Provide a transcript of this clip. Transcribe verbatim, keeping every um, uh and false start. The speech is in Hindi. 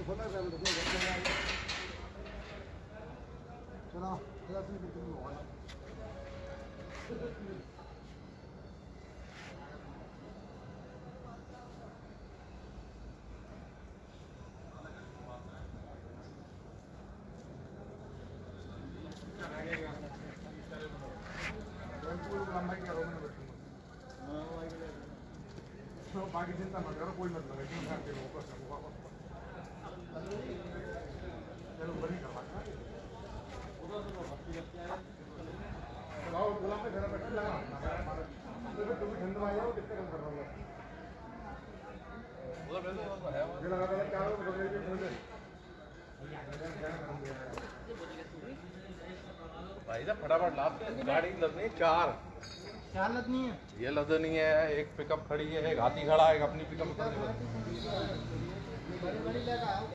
बाकी चिंता मत करो, कोई मतलब नहीं चलो बड़ी करवा गुलाम पे घर बैठे लगा तुम ठंड में आओ कितने कम कर रहा हूँ ये लगा था क्या हो भाई साहब फटाफट लाभ गाड़ी लदनी चार चार लदनी है, ये लदनी है, एक पिकअप खड़ी है, एक हाथी खड़ा है, एक अपनी पिकअप